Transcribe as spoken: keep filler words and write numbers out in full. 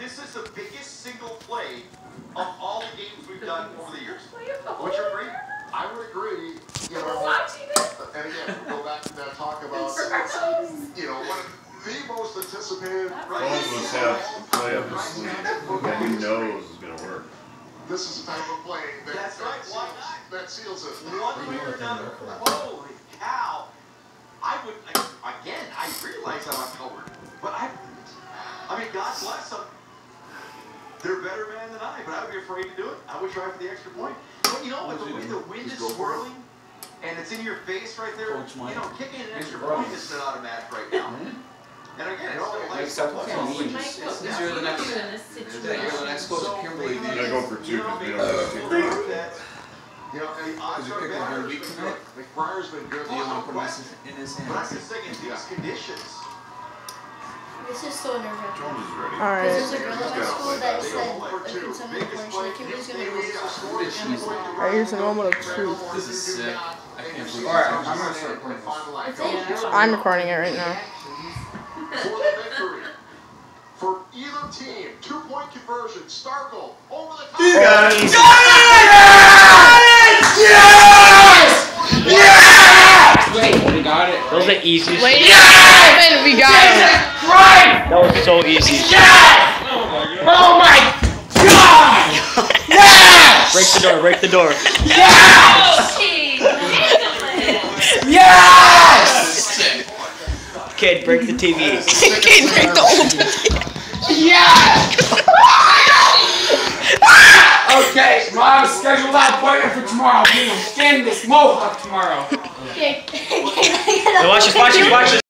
this is the biggest single play of all the games we've done over the years. Would you agree? I would agree. You know, and again, we'll go back to that talk about, you know, one of the most anticipated. All of us have to play up his sleeve that he knows is going to work. This is the type of play that, That's that, right. seals, that seals it. One way or another. Holy cow. I would, I, again, I realize I'm outnumbered, but I, I mean, God bless them. They're a better man than I, but I would be afraid to do it. I would try for the extra point. But you know what, the way the wind is swirling, and it's in your face right there, you know, kicking an extra point isn't an automatic right now. And again, it's still like, Stop looking at me. Since you're the next, you're the next coach of Kimberly. You gotta go for two because we don't have two. You know, and the odds Is are it picking better. her week tonight? McBriar's been good. Do you want to put this in his but I'm hands? just saying, in these conditions, This is so nerve-wracking. Jones is ready. Alright. There's a girl at my school that said, like, in some information, Kimberly's gonna lose. Alright, here's the moment of truth. This is sick. I can't believe Alright, this. I'm gonna start playing this. It's I'm recording it right now. For the victory. For either team, two-point conversion. Starkle over the top. You got it! Yes! Yes! Wait, we got it. That was the easiest. Wait, yes! We got it! Right! That was so easy. Yes! Oh my God! Yes! Break the door, break the door. Yes! Yes! Kid, break the T V. Kid, break the old T V. Yes! Okay, Mom, schedule that appointment for tomorrow. We're gonna skin this mohawk tomorrow. Okay. Hey, watch this, watch this, watch this.